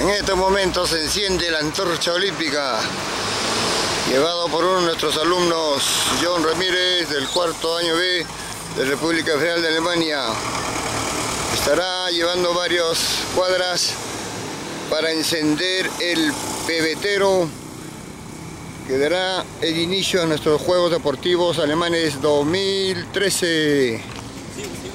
En estos momentos se enciende la antorcha olímpica, llevado por uno de nuestros alumnos, John Ramírez, del cuarto año B de República Federal de Alemania. Estará llevando varias cuadras para encender el pebetero que dará el inicio a nuestros Juegos Deportivos Alemanes 2013.